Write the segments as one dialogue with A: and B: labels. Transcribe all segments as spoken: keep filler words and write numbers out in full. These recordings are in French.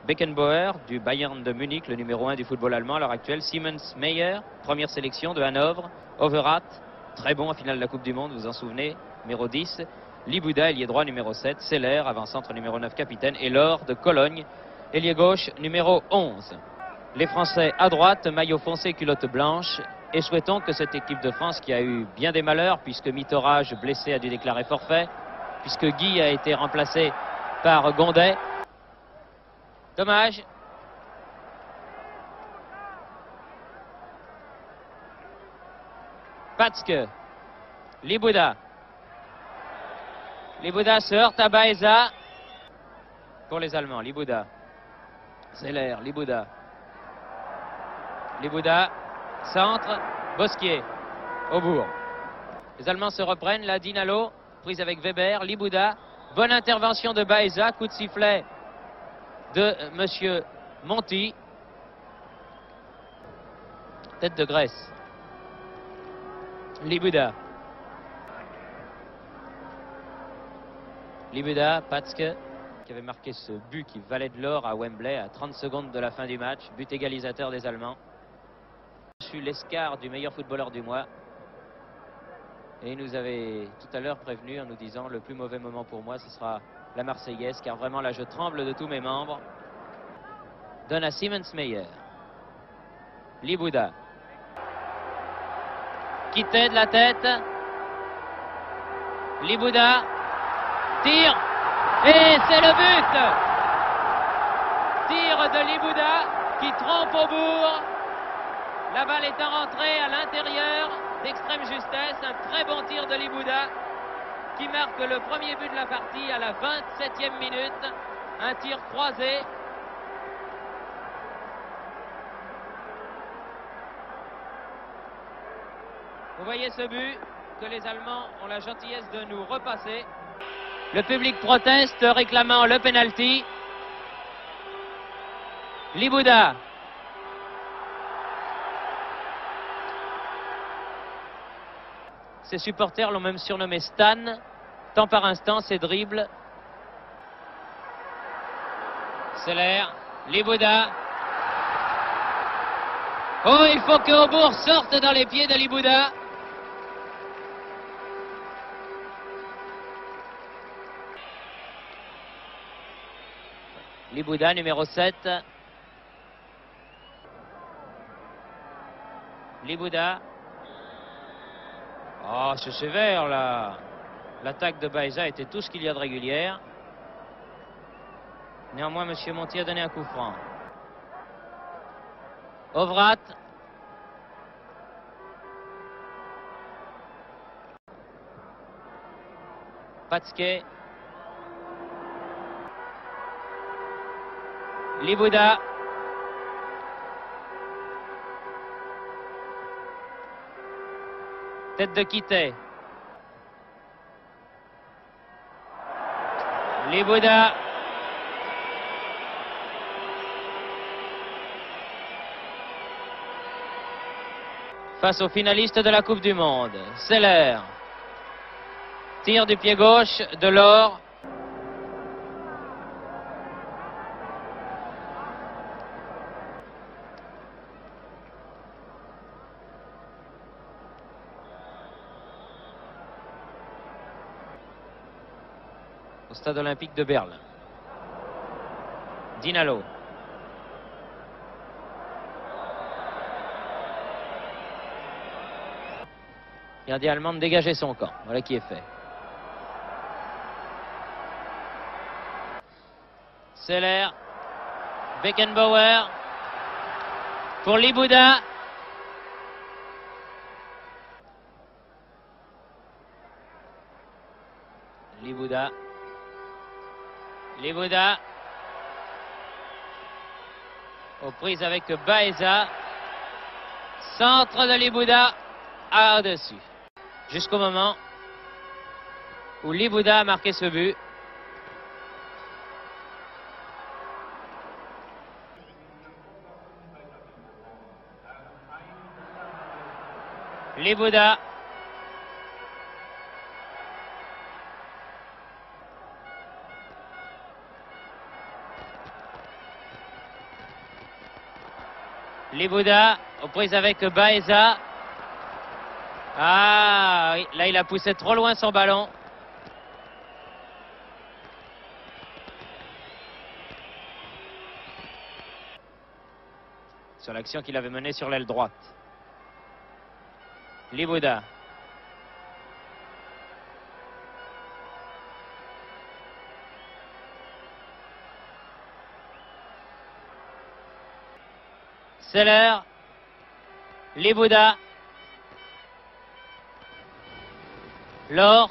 A: Beckenbauer du Bayern de Munich, le numéro un du football allemand à l'heure actuelle. Siemens Meyer, première sélection de Hanovre. Overath, très bon en finale de la Coupe du Monde, vous vous en souvenez, numéro dix. Libouda, ailier droit, numéro sept. Seller, avant-centre, numéro neuf, capitaine. Et Laure de Cologne, ailier gauche, numéro onze. Les Français à droite, maillot foncé, culotte blanche. Et souhaitons que cette équipe de France, qui a eu bien des malheurs, puisque Mitterrand, blessé, a dû déclarer forfait, puisque Guy a été remplacé par Gondet. Dommage. Patzke. Libouda. Libouda se heurte à Baeza. Pour les Allemands, Libouda. Zeller, Libouda. Libouda. Centre. Bosquier. Aubourg. Les Allemands se reprennent. La Dinalo. Prise avec Weber. Libouda. Bonne intervention de Baeza. Coup de sifflet de Monsieur Monti. Tête de Grèce. Libouda. Libouda, Patzke, qui avait marqué ce but qui valait de l'or à Wembley à trente secondes de la fin du match. But égalisateur des Allemands. Je suis l'escar du meilleur footballeur du mois. Et il nous avait tout à l'heure prévenu en nous disant le plus mauvais moment pour moi, ce sera la Marseillaise, car vraiment là je tremble de tous mes membres. Donne à Siemens Meyer. Libouda. Quitté de la tête. Libouda. Tire. Et c'est le but. Tire de Libouda qui trompe Aubourg. La balle est rentrée à l'intérieur d'extrême justesse. Un très bon tir de Libouda qui marque le premier but de la partie à la vingt-septième minute. Un tir croisé. Vous voyez ce but que les Allemands ont la gentillesse de nous repasser. Le public proteste réclamant le penalty. Libouda. Ses supporters l'ont même surnommé Stan, tant par instant ses dribbles. Seller, Libouda. Oh, il faut que Aubourg sorte dans les pieds de Libouda. Libouda, numéro sept. Libouda. Oh, c'est sévère là. L'attaque de Baeza était tout ce qu'il y a de régulière. Néanmoins, M. Monti a donné un coup franc. Overath. Patzke. Libouda. Tête de Quitté. Libouda. Face aux finalistes de la Coupe du Monde. Seller. Tir du pied gauche de Laure. Au stade olympique de Berlin. Dinalo. Gardien allemand de dégager son camp. Voilà qui est fait. Seller. Beckenbauer. Pour Libouda. Libouda. Libouda. Aux prises avec Baeza. Centre de Libouda. Au-dessus. Jusqu'au moment où Libouda a marqué ce but. Libouda. Libouda aux prises avec Baeza. Ah, oui, là il a poussé trop loin son ballon. Sur l'action qu'il avait menée sur l'aile droite. Libouda. Seller. Libouda. Laure.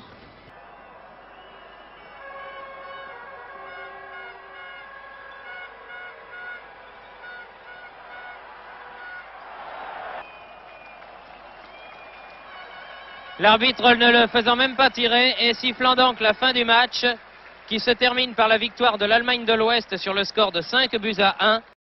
A: L'arbitre ne le faisant même pas tirer et sifflant donc la fin du match qui se termine par la victoire de l'Allemagne de l'Ouest sur le score de cinq buts à un.